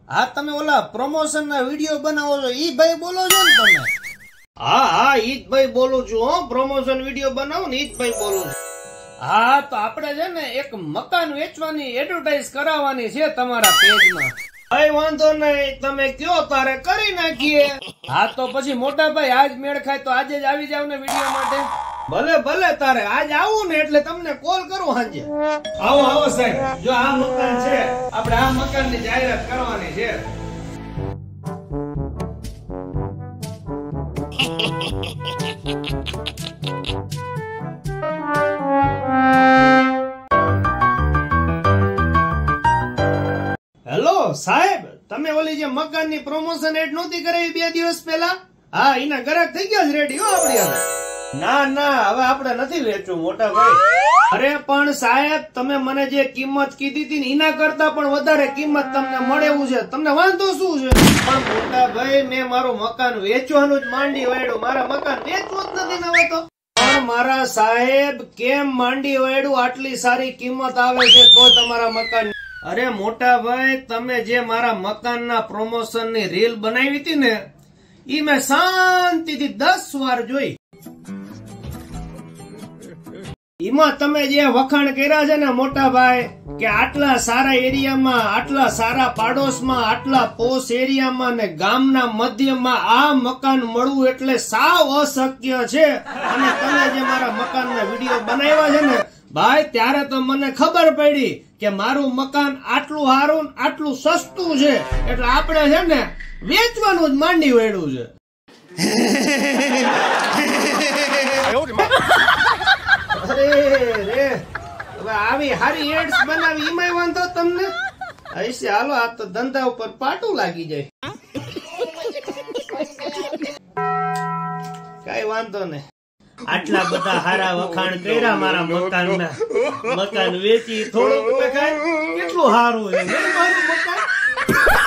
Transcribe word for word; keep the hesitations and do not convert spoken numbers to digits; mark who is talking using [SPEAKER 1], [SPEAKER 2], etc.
[SPEAKER 1] હા તમે ઓલા પ્રમોશન ના વિડીયો બનાવો છો ઈ ભાઈ બોલો છો ને તમે?
[SPEAKER 2] હા હા ઈ જ ભાઈ બોલું છું. હો પ્રમોશન વિડીયો બનાવું ને ઈ જ ભાઈ બોલું છું.
[SPEAKER 1] હા તો આપણે છે ને એક મકાન વેચવાની એડવર્ટાઇઝ કરાવવાની છે તમારા પેજમાં.
[SPEAKER 2] કઈ વાંધો નહીં, તમે કયો તારે કરી નાખીએ.
[SPEAKER 1] હા તો પછી મોટા ભાઈ આજ મેળ ખાય તો આજે જ આવી જાવ ને વિડીયો માટે.
[SPEAKER 2] ભલે ભલે, તારે આજ આવું ને એટલે તમને કોલ કરું સાંજે.
[SPEAKER 1] આવો આવો સાહેબ, જો આ મકાન છે, આપણે આ મકાન ની જાહેરાત કરવાની છે.
[SPEAKER 2] હેલો સાહેબ, તમે ઓલી જે મકાન ની પ્રમોશન એડ નહોતી કરાવી બે દિવસ પહેલા? હા, એના ગ્રાહક થઈ ગયા જ રેડી હો આપડી હવે. ના ના, હવે આપણે નથી વેચવું મોટા ભાઈ. અરે પણ સાહેબ, તમે મને જે કિંમત કીધી હતી ને એના કરતા પણ વધારે કિંમત તમને મળે એવું છે. તમને વાંધો શું છે? પણ મોટા ભાઈ, મેં મારું મકાન વેચવાનું જ માંડી વાળ્યું. મારા મકાન વેચવું જ નથી ને હવે તો. પણ મારા સાહેબ, કેમ માંડી વાળ્યું? આટલી સારી કિંમત આવે છે તો તમારા મકાન. અરે મોટા ભાઈ, તમે જે મારા મકાનના પ્રમોશન ની રીલ બનાવી હતી ને, ઈ મેં શાંતિથી દસ વાર જોઈ. એમાં તમે જે વખાણ કર્યા છે ને મોટા ભાઈ, કે આટલા સારા એરિયામાં, આટલા સારા પાડોશમાં, આટલા પોશ એરિયામાં ને ગામના મધ્યમાં આ મકાન મળવું એટલે સાવ અશક્ય છે. અને તમે જે મારા મકાનના વિડીયો બનાવ્યા છે ને ભાઈ, ત્યારે તો મને ખબર પડી કે મારું મકાન આટલું સારું આટલું સસ્તું છે એટલે આપણે છે ને વેચવાનું જ માંડી વેડ્યું છે. અરે રે, હવે આવી હારી એડ્સ બનાવી એમાંય વાંધો તમને? હશે, હાલો આ તો ધંધા ઉપર પાટું લાગી જાય. કઈ વાંધો નહીં, આટલા બધા હારા વખાણ કર્યા મારા મકાનના. મકાન વેચી થોડુંક કેટલું સારું છે મારું મકાન.